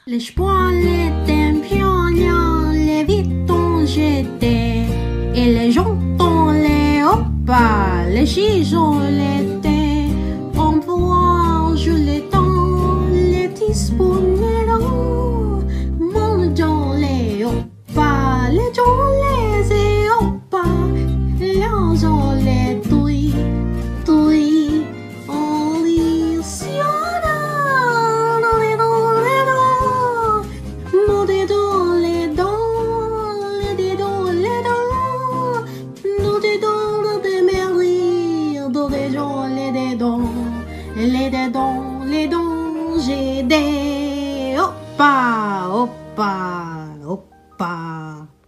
Les poils étaient pignons, les vitons j'étais, et les jantons les opas, les chichons l'étaient, on voit je les temps, les disponents, mon dans les opas, les gens les opas, les gens les douilles, douilles, on les siona, dans les dents. Les dents, j'ai des opa, opa, opa.